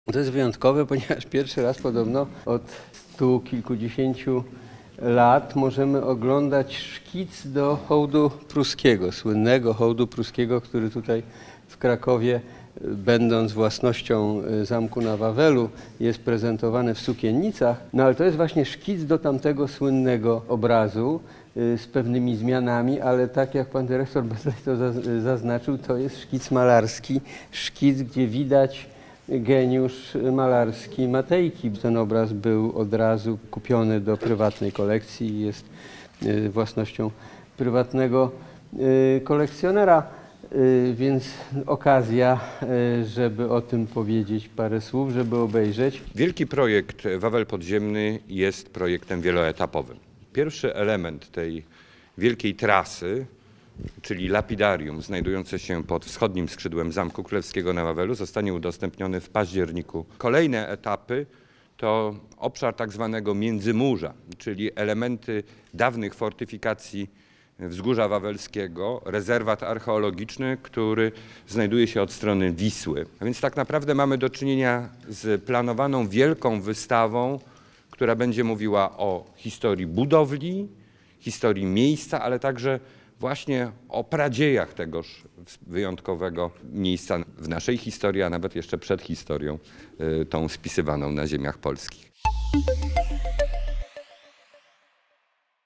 To jest wyjątkowe, ponieważ pierwszy raz podobno od stu kilkudziesięciu lat możemy oglądać szkic do hołdu pruskiego, słynnego hołdu pruskiego, który tutaj w Krakowie, będąc własnością zamku na Wawelu, jest prezentowany w sukiennicach. No ale to jest właśnie szkic do tamtego słynnego obrazu z pewnymi zmianami, ale tak jak pan dyrektor Betlej to zaznaczył, to jest szkic malarski, szkic, gdzie widać geniusz malarski Matejki. Ten obraz był od razu kupiony do prywatnej kolekcji i jest własnością prywatnego kolekcjonera, więc okazja, żeby o tym powiedzieć parę słów, żeby obejrzeć. Wielki projekt Wawel Podziemny jest projektem wieloetapowym. Pierwszy element tej wielkiej trasy, czyli lapidarium znajdujące się pod wschodnim skrzydłem Zamku Królewskiego na Wawelu, zostanie udostępniony w październiku. Kolejne etapy to obszar tak zwanego Międzymurza, czyli elementy dawnych fortyfikacji Wzgórza Wawelskiego, rezerwat archeologiczny, który znajduje się od strony Wisły. A więc tak naprawdę mamy do czynienia z planowaną wielką wystawą, która będzie mówiła o historii budowli, historii miejsca, ale także właśnie o pradziejach tegoż wyjątkowego miejsca w naszej historii, a nawet jeszcze przed historią tą spisywaną na ziemiach polskich.